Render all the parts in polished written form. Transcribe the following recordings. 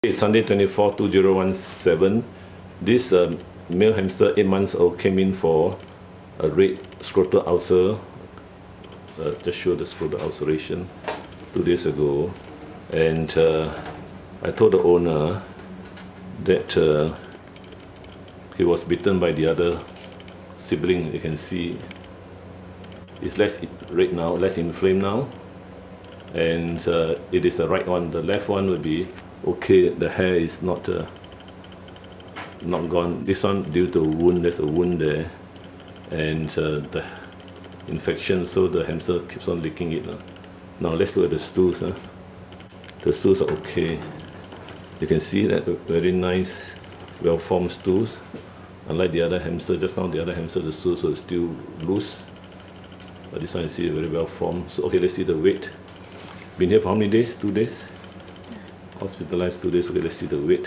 It's Sunday 24/2017. This male hamster, 8 months old, came in for a red scrotal ulcer. Just show the scrotal ulceration 2 days ago. And I told the owner that he was bitten by the other sibling. You can see it's less red now, less inflamed now. And it is the right one. The left one will be okay. The hair is not gone. This one due to a wound. There's a wound there, and the infection. So the hamster keeps on licking it. Now let's look at the stools. The stools are okay. You can see that very nice, well-formed stools. Unlike the other hamster, just now the other hamster, the stools were still loose. But this one I see very well-formed. So okay, let's see the weight. Been here for how many days? 2 days? Hospitalized 2 days. Okay, let's see the weight.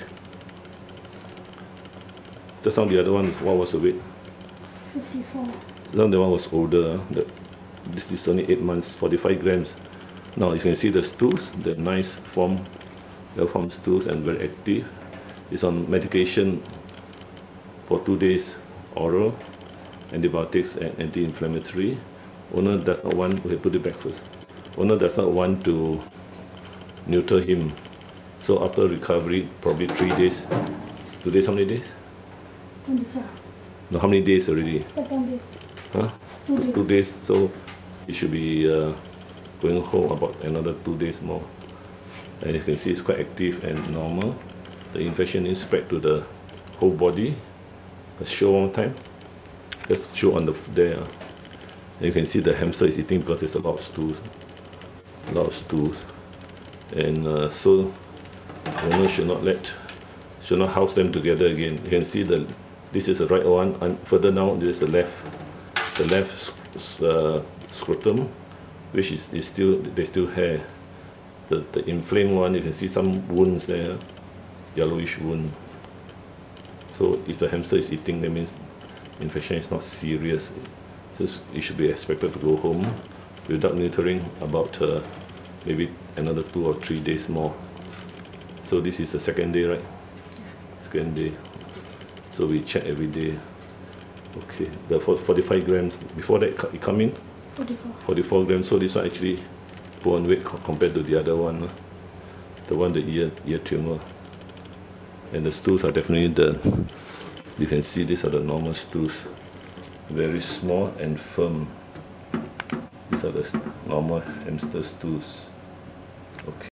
Just now the other one, what was the weight? 54. Just now the one was older. This is only 8 months, 45 grams. Now you can see the stools, the nice form, well-formed stools and very active. It's on medication for 2 days, oral, antibiotics and anti-inflammatory. Owner does not want, okay, put it back first. Owner does not want to neuter him. So after recovery, probably 3 days. 2 days, how many days? 24. No, how many days already? 7 days. Huh? 2 days. 2 days. So he should be going home about another 2 days more. And you can see it's quite active and normal. The infection is spread to the whole body. Let's show one time. Let's show on the there. And you can see the hamster is eating because there's a lot of stools. A lot of stools. And so owner should not house them together again. You can see this is the right one, and further down there is the left scrotum, which is still, there's still hair. The inflamed one, you can see some wounds there, yellowish wound. So if the hamster is eating, that means infection is not serious. So it should be expected to go home without neutering about maybe another 2 or 3 days more. So this is the second day, right? Second day. So we check every day. Okay, the 45 grams. Before that, it come in? 44. 44 grams. So this one actually put on weight compared to the other one. The one, the ear tumor. And the stools are definitely you can see these are the normal stools. Very small and firm. These are the normal hamster stools. Okay.